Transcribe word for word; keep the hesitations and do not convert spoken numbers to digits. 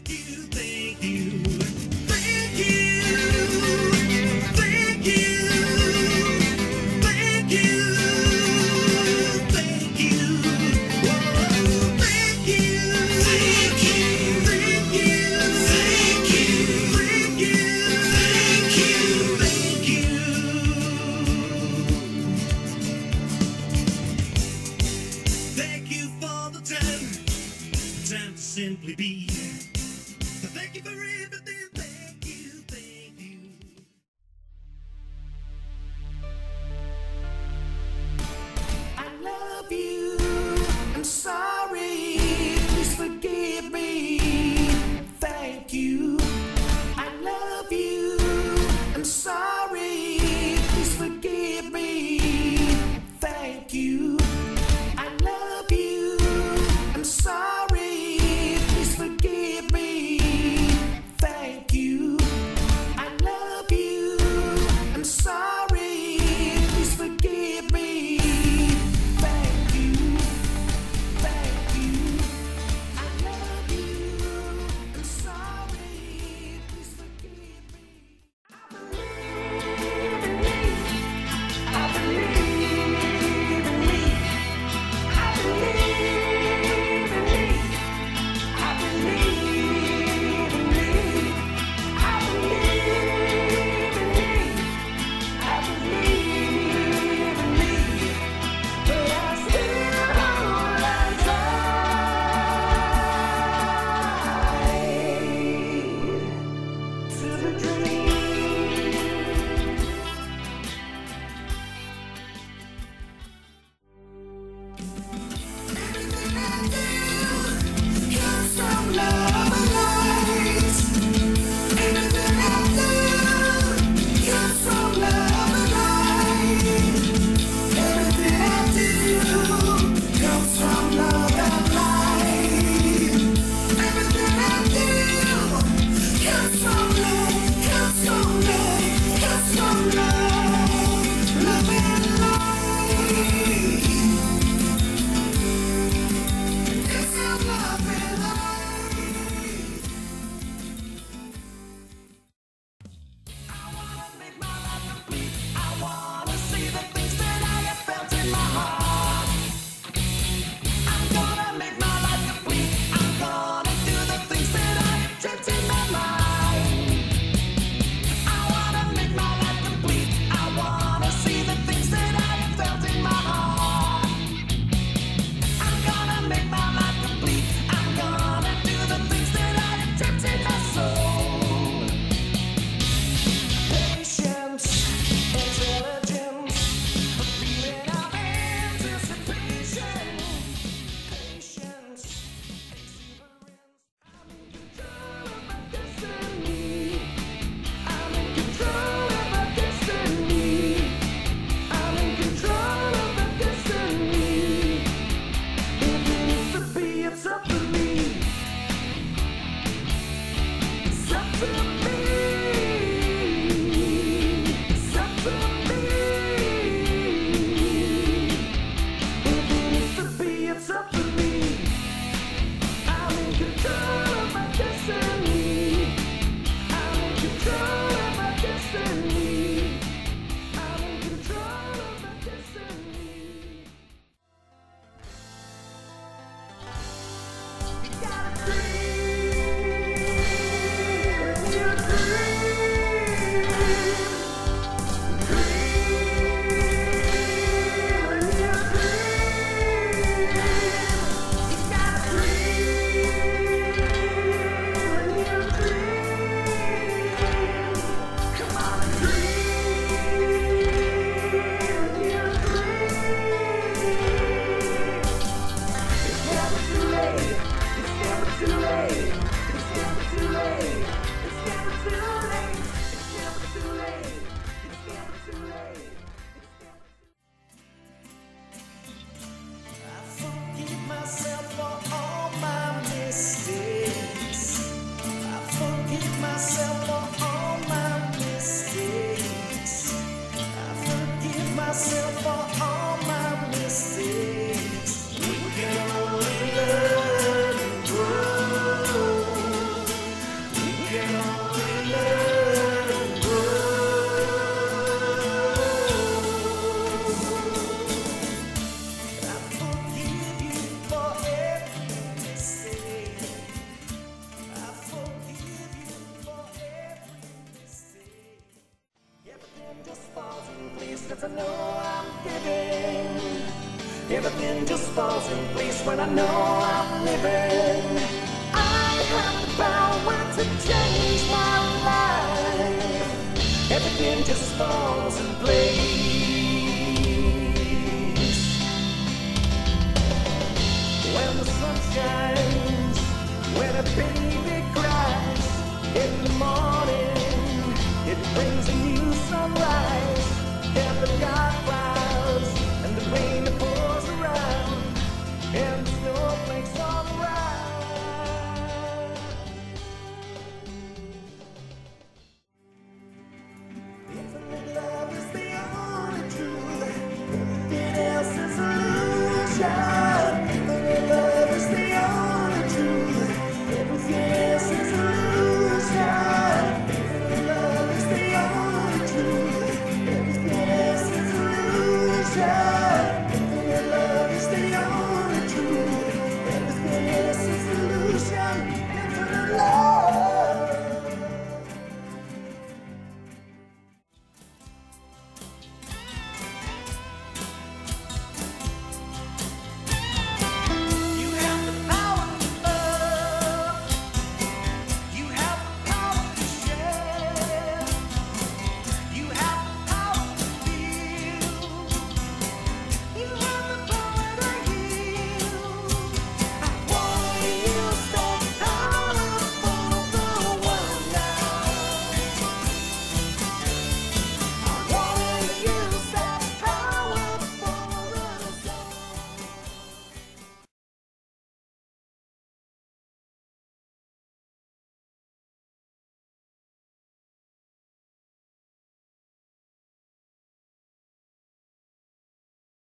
Simply be. Thank you for everything. Thank you, thank you. I love you. I'm sorry. Please forgive me. Thank you. I love you. I'm sorry. Please forgive me. Thank you. I love you. I'm sorry. Forgive me, thank you. I love you, I'm sorry. Please forgive me, thank you, thank you. I love you, I'm sorry. Please forgive me. I believe in me. I believe in me. I believe in me. I believe in me. I believe in me. But I still hold on tight to the dream. Everything I do comes from love and light. Everything I do comes from love and light. Everything I do comes from love and light. Everything I do comes from love, comes from love, comes from love, love and light. It's a love and light. I wanna make my life complete. I wanna see the things that I have felt in my heart. I'm gonna make my life complete. I'm gonna do the things that I have dreamt in my mind. I wanna make my life complete. I wanna see the things that I have felt in my heart. I'm gonna make my life complete. I'm gonna do the things that I have dreamt in my soul. Patience, intelligence, a feeling of anticipation. Patience, exuberance. I'm in control of my destiny. I'm in control of my destiny. I'm in control of my destiny. If it is to be, it's up to me. It's up to me. It's up to me. If it is to be, it's up to me. I'm in control of my destiny. I'm in control of my destiny. I'm in control of my destiny. You gotta dream, you dream, dream, you dream. You gotta dream, you dream. Come on, dream, you dream. It's never too late. It's never too late. It's never too late. It's never too late. It's never too late. 'cause I know I'm giving. Everything just falls in place when I know I'm living. I have the power to change my life. Everything just falls in place. When the sun shines, when a baby cries, it